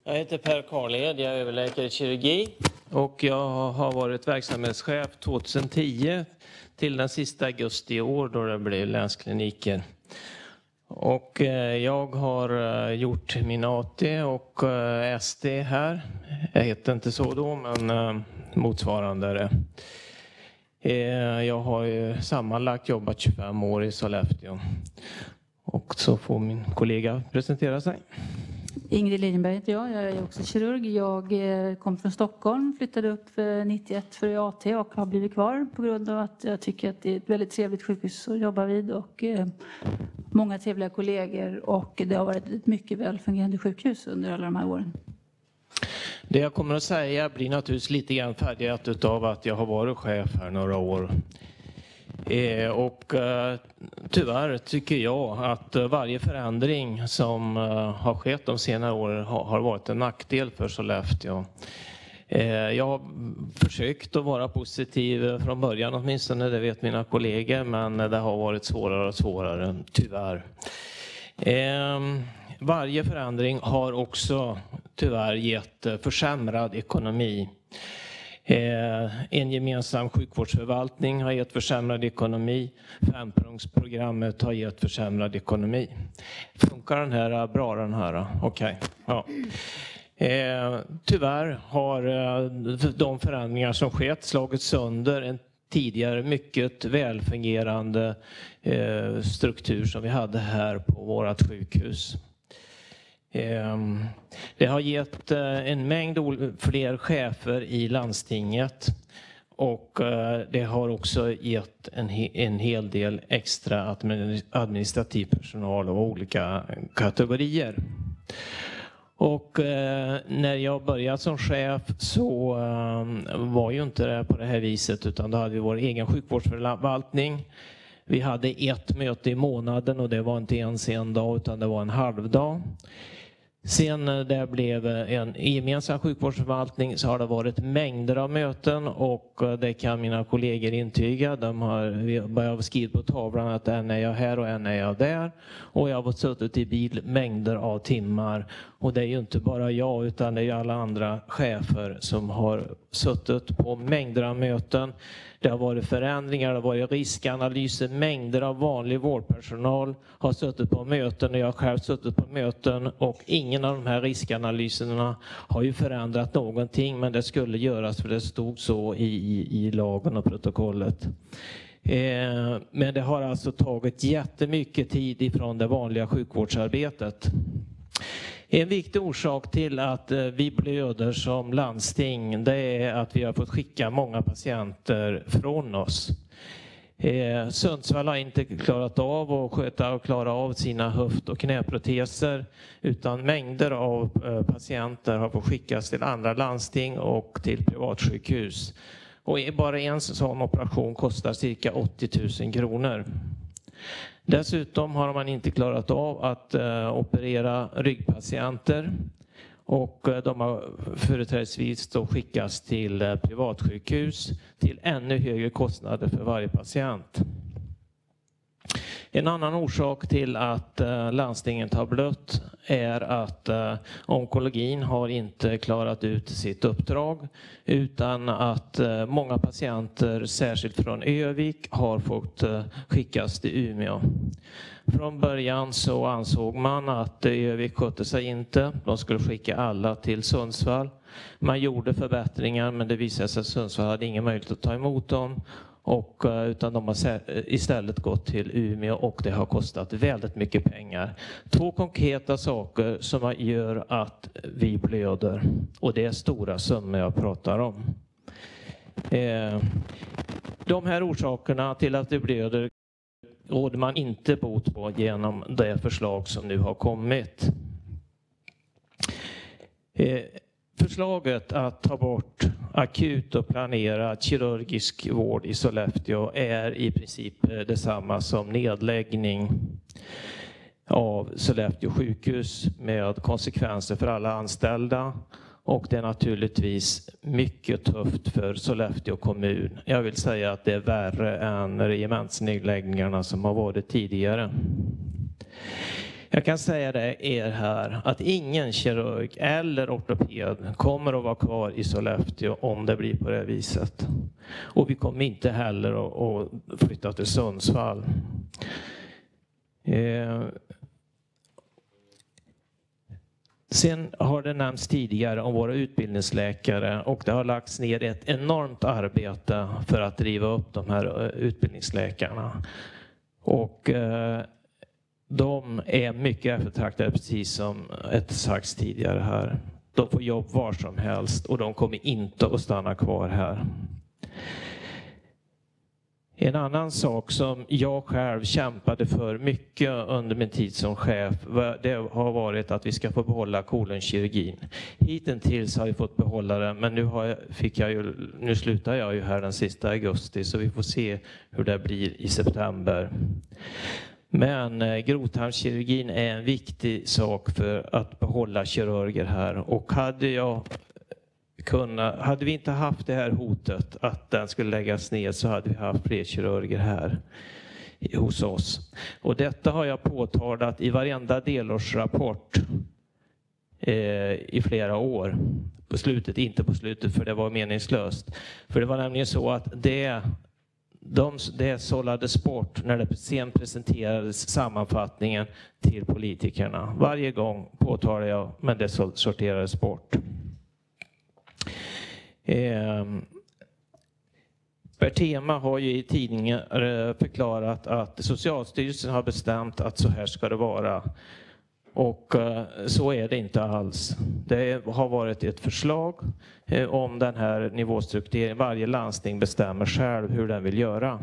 Jag heter Per Karled, jag är överläkare i kirurgi och jag har varit verksamhetschef 2010 till den sista augusti i år då det blev länskliniker. Och jag har gjort min AT och SD här. Jag heter inte så då, men motsvarande det. Jag har ju sammanlagt jobbat 25 år i Sollefteå. Och så får min kollega presentera sig. Ingrid Liljenberg heter jag. Jag är också kirurg. Jag kom från Stockholm, flyttade upp 91 för AT och har blivit kvar på grund av att jag tycker att det är ett väldigt trevligt sjukhus att jobba vid och många trevliga kollegor, och det har varit ett mycket välfungerande sjukhus under alla de här åren. Det jag kommer att säga blir naturligtvis lite grann färdigt av att jag har varit chef här några år. Och tyvärr tycker jag att varje förändring som har skett de senare åren har varit en nackdel för Sollefteå. Jag har försökt att vara positiv från början åtminstone, det vet mina kollegor, men det har varit svårare och svårare, tyvärr. Varje förändring har också tyvärr gett försämrad ekonomi. En gemensam sjukvårdsförvaltning har gett försämrad ekonomi. 5-punktsprogrammet har gett försämrad ekonomi. Funkar den här bra, den här? Okej. Ja. Tyvärr har de förändringar som skett slagit sönder en tidigare mycket välfungerande struktur som vi hade här på vårt sjukhus. Det har gett en mängd fler chefer i landstinget, och det har också gett en hel del extra administrativ personal av olika kategorier. Och när jag började som chef så var ju inte det på det här viset, utan då hade vi vår egen sjukvårdsförvaltning. Vi hade ett möte i månaden och det var inte ens en dag utan det var en halvdag. Sen det blev en gemensam sjukvårdsförvaltning så har det varit mängder av möten, och det kan mina kollegor intyga. De har börjat skriva på tavlan att en är jag här och en är jag där. Och jag har suttit i bil mängder av timmar. Och det är ju inte bara jag utan det är ju alla andra chefer som har suttit på mängder av möten. Det har varit förändringar, det har varit riskanalyser, mängder av vanlig vårdpersonal har suttit på möten och jag har själv suttit på möten, och ingen av de här riskanalyserna har ju förändrat någonting, men det skulle göras för det stod så i lagen och protokollet. Men det har alltså tagit jättemycket tid ifrån det vanliga sjukvårdsarbetet. En viktig orsak till att vi blöder som landsting, det är att vi har fått skicka många patienter från oss. Sundsvall har inte klarat av att klara av sina höft- och knäproteser, utan mängder av patienter har fått skickas till andra landsting och till privatsjukhus. Och bara en sån operation kostar cirka 80 000 kronor. Dessutom har man inte klarat av att operera ryggpatienter, och de har företrädesvis då skickats till privatsjukhus till ännu högre kostnader för varje patient. En annan orsak till att landstinget har blött är att onkologin har inte klarat ut sitt uppdrag, utan att många patienter, särskilt från Övik, har fått skickas till Umeå. Från början så ansåg man att Övik skötte sig inte. De skulle skicka alla till Sundsvall. Man gjorde förbättringar, men det visade sig att Sundsvall hade ingen möjlighet att ta emot dem. Utan de har istället gått till Umeå, och det har kostat väldigt mycket pengar. 2 konkreta saker som gör att vi blöder, och det är stora summor jag pratar om. De här orsakerna till att det blöder råder man inte bot på genom det förslag som nu har kommit. Förslaget att ta bort akut och planerad kirurgisk vård i Sollefteå är i princip detsamma som nedläggning av Sollefteå sjukhus med konsekvenser för alla anställda. Och det är naturligtvis mycket tufft för Sollefteå kommun. Jag vill säga att det är värre än regementsnedläggningarna som har varit tidigare. Jag kan säga det er här att ingen kirurg eller ortoped kommer att vara kvar i Sollefteå om det blir på det viset. Och vi kommer inte heller att flytta till Sundsvall. Sen har det nämnts tidigare om våra utbildningsläkare och det har lagts ner ett enormt arbete för att driva upp de här utbildningsläkarna. Och de är mycket eftertraktade, precis som ett sagts tidigare här. De får jobb var som helst och de kommer inte att stanna kvar här. En annan sak som jag själv kämpade för mycket under min tid som chef, det har varit att vi ska få behålla kolonkirurgin. Hittills har vi fått behålla den, men nu slutar jag ju här den sista augusti, så vi får se hur det blir i september. Men grovtarmskirurgin är en viktig sak för att behålla kirurger här. Och hade vi inte haft det här hotet att den skulle läggas ner, så hade vi haft fler kirurger här hos oss. Och detta har jag påtalat i varenda delårsrapport i flera år. Inte på slutet, för det var meningslöst. För det var nämligen så att det sållades bort när det sen presenterades sammanfattningen till politikerna. Varje gång påtalade jag, men det sorterades bort. Bertema har ju i tidningen förklarat att Socialstyrelsen har bestämt att så här ska det vara. Och så är det inte alls. Det har varit ett förslag om den här nivåstruktureringen. Varje landsting bestämmer själv hur den vill göra.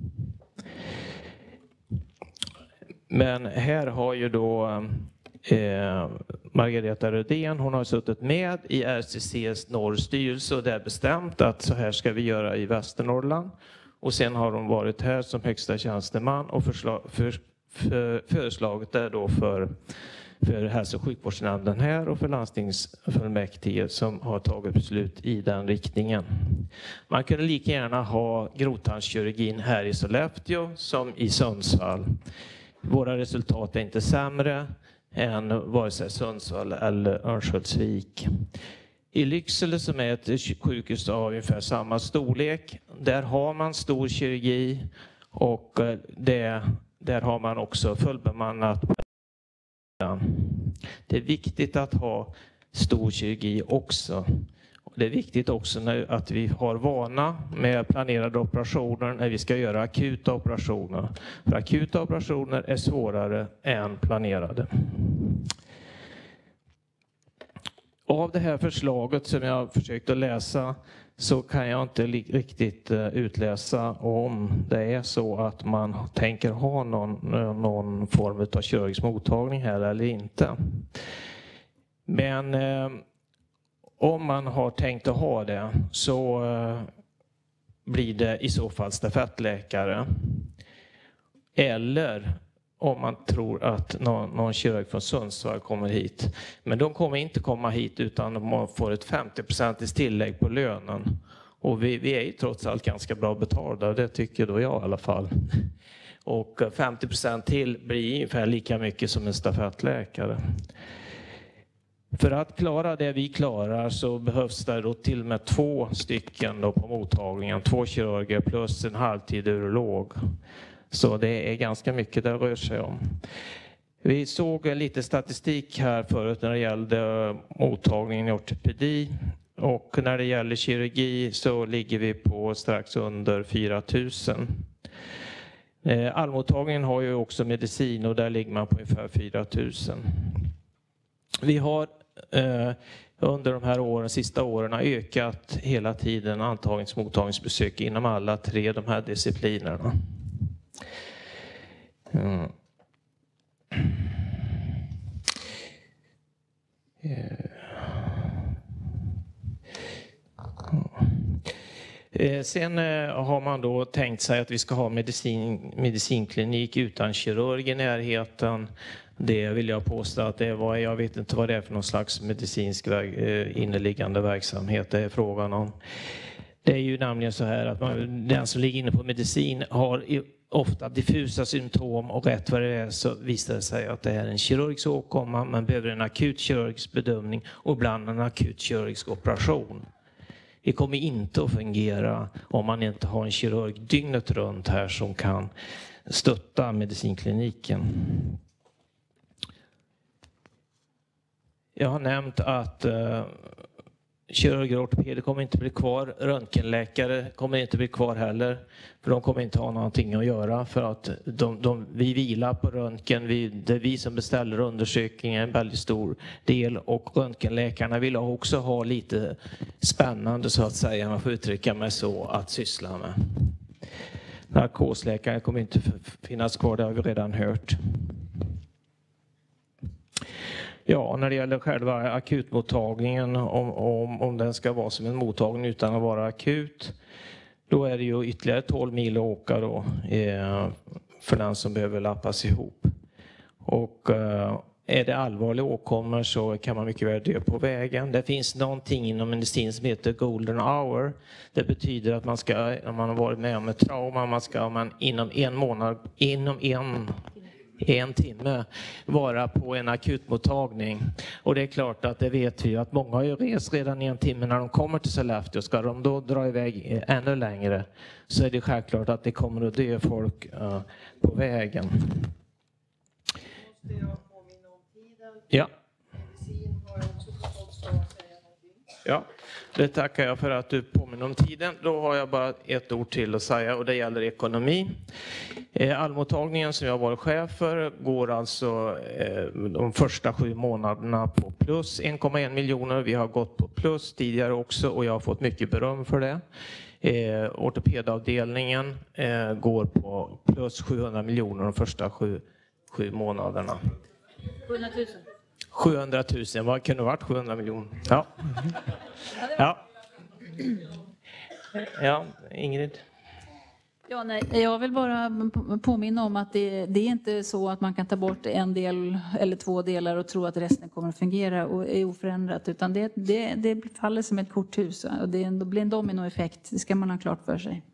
Men här har ju då Margareta Rödén, hon har suttit med i RCCs norrstyrelse och där bestämt att så här ska vi göra i Västernorrland. Och sen har hon varit här som högsta tjänsteman och föreslagit det då för hälso- och sjukvårdsnämnden här och för landstingsfullmäktige som har tagit beslut i den riktningen. Man kunde lika gärna ha grovtarmskirurgin här i Sollefteå som i Sundsvall. Våra resultat är inte sämre än vare sig Sundsvall eller Örnsköldsvik. I Lycksele, som är ett sjukhus av ungefär samma storlek, där har man stor kirurgi och där har man också fullbemannat. Det är viktigt att ha stor kirurgi också. Det är viktigt också att vi har vana med planerade operationer när vi ska göra akuta operationer. För akuta operationer är svårare än planerade. Av det här förslaget som jag försökt att läsa så kan jag inte riktigt utläsa om det är så att man tänker ha någon form av kirurgisk mottagning här eller inte. Men om man har tänkt att ha det så blir det i så fall stafettläkare. Eller om man tror att någon kirurg från Sundsvall kommer hit. Men de kommer inte komma hit utan de får ett 50% tillägg på lönen. Och vi är ju trots allt ganska bra betalda, det tycker då jag i alla fall. Och 50% till blir ungefär lika mycket som en stafettläkare. För att klara det vi klarar så behövs det då till och med 2 stycken då på mottagningen. 2 kirurger plus en halvtid urolog. Så det är ganska mycket det rör sig om. Vi såg lite statistik här förut när det gällde mottagningen i ortopedi. Och när det gäller kirurgi så ligger vi på strax under 4 000. Allmottagningen har ju också medicin och där ligger man på ungefär 4 000. Vi har under de här sista åren ökat hela tiden mottagningsbesök inom alla 3 de här disciplinerna. Sen har man då tänkt sig att vi ska ha medicinklinik utan kirurg i närheten. Det vill jag påstå att det var, jag vet inte vad det är för någon slags medicinsk inneliggande verksamhet det är frågan om. Det är ju nämligen så här att den som ligger inne på medicin har ofta diffusa symptom och rätt vad det är så visar det sig att det är en kirurgisk åkomma. Man behöver en akut kirurgisk bedömning och ibland en akut kirurgisk operation. Det kommer inte att fungera om man inte har en kirurg dygnet runt här som kan stötta medicinkliniken. Jag har nämnt att kirurger och ortopeder kommer inte bli kvar. Röntgenläkare kommer inte bli kvar heller. För de kommer inte ha någonting att göra. För att vi vilar på röntgen. Det är vi som beställer undersökningen, en väldigt stor del. Och röntgenläkarna vill också ha lite spännande så att säga. Man får uttrycka mig så att syssla med. Narkosläkare kommer inte finnas kvar, det har vi redan hört. Ja, när det gäller själva akutmottagningen, om den ska vara som en mottagning utan att vara akut, då är det ju ytterligare 12 mil att åka då, för den som behöver lappas ihop. Och är det allvarliga åkommor så kan man mycket väl dö på vägen. Det finns någonting inom medicin som heter golden hour. Det betyder att man ska, om man har varit med om ett trauma, man inom en månad, en timme vara på en akutmottagning. Och det är klart att det vet vi att många har ju rest redan i en timme när de kommer till Sollefteå. Ska de då dra iväg ännu längre så är det självklart att det kommer att dö folk på vägen. Måste jag påminna om tiden? Ja. Medicin har jag också fått säga någonting. Ja, det tackar jag för att du påminner om tiden. Då har jag bara ett ord till att säga och det gäller ekonomi. Allmottagningen som jag var chef för går alltså de första 7 månaderna på plus 1,1 miljoner. Vi har gått på plus tidigare också och jag har fått mycket beröm för det. Ortopedavdelningen går på plus 700 miljoner de första 7 månaderna. 700 000. 700 000, vad kunde varit 700 miljoner? Ja. Ja. Ja, Ingrid. Ja, nej, jag vill bara påminna om att det är inte så att man kan ta bort en del eller 2 delar och tro att resten kommer att fungera och är oförändrat, utan det faller som ett korthus och det blir en dominoeffekt, det ska man ha klart för sig.